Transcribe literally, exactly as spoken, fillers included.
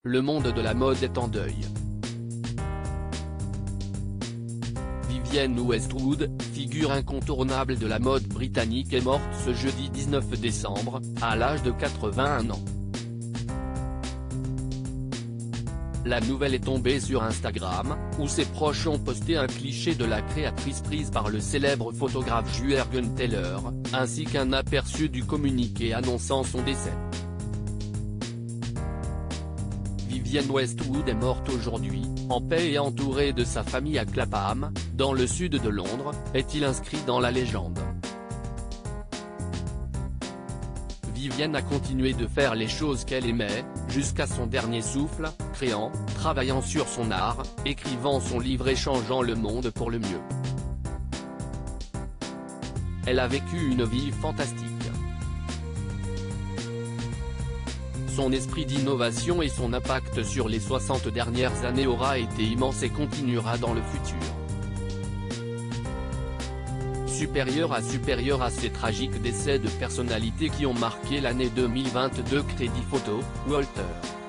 le monde de la mode est en deuil. Vivienne Westwood, figure incontournable de la mode britannique, est morte ce jeudi dix-neuf décembre, à l'âge de quatre-vingt-un ans. La nouvelle est tombée sur Instagram, où ses proches ont posté un cliché de la créatrice prise par le célèbre photographe Jürgen Teller, ainsi qu'un aperçu du communiqué annonçant son décès. Vivienne Westwood est morte aujourd'hui, en paix et entourée de sa famille à Clapham, dans le sud de Londres, est-il inscrit dans la légende. Vivienne a continué de faire les choses qu'elle aimait, jusqu'à son dernier souffle, créant, travaillant sur son art, écrivant son livre et changeant le monde pour le mieux. Elle a vécu une vie fantastique. Son esprit d'innovation et son impact sur les soixante dernières années aura été immense et continuera dans le futur. Supérieur à supérieur à ces tragiques décès de personnalités qui ont marqué l'année deux mille vingt-deux. Crédit Photo, Walter.